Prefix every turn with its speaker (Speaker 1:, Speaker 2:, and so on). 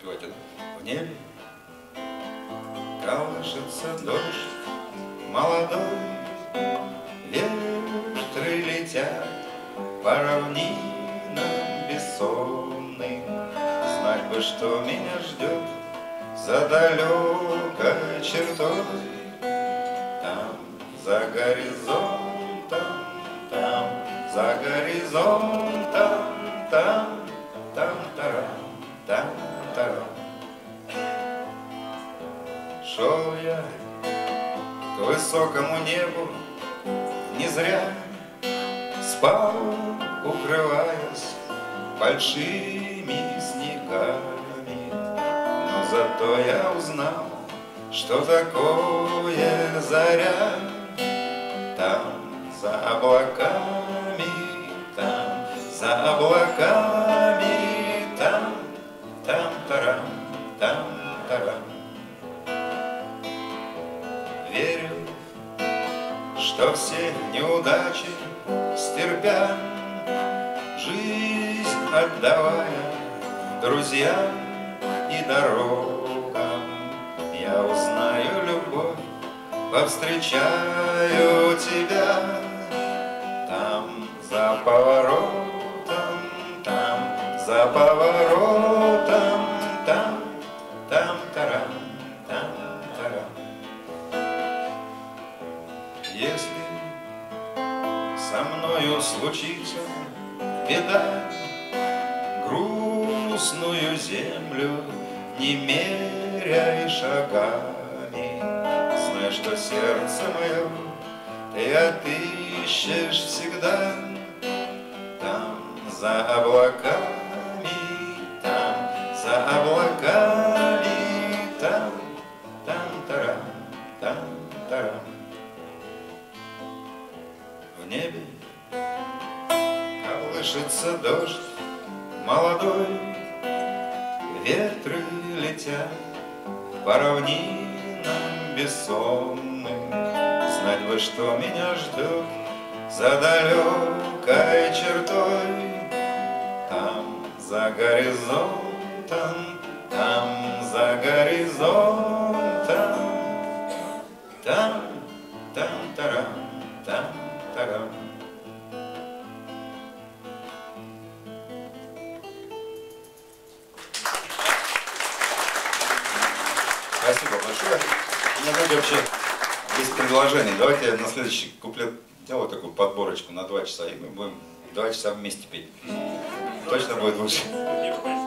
Speaker 1: подпевайте, да? В небе колышется дождь молодой, ветры летят по равнинам бессонным. Знать бы, что меня ждет за далекой чертой, там, за горизонтом, там, за горизонтом, там, там-тарам, там-тарам. Шел я к высокому небу, не зря спал, укрываясь большими снегами. Но зато я узнал, что такое заря. Там за облаками, там за облаками, там, там-тарам, там-тарам. Верю, что все неудачи стерпя, жизнь отдавая друзьям и дорогам, я узнаю любовь, повстречаю тебя там за поворотом, там за поворотом, там, там-тарам, там-тарам. Если со мною случится беда, грустную землю не меряй шагами. Знай, что сердце мое ты отыщешь всегда там за облаками, там за облаками, там, там-тарам, там-тарам. В небе колышется дождь молодой, ветры летят по равнинам бессонным. Знать бы, что меня ждет за далекой чертой, там за горизонтом, там за горизонтом, там, там-тарам, там-тарам. Спасибо большое. У меня, знаете, вообще есть предложение. Давайте на следующий куплет делаю такую подборочку на 2 часа, и мы будем 2 часа вместе петь. Точно будет лучше.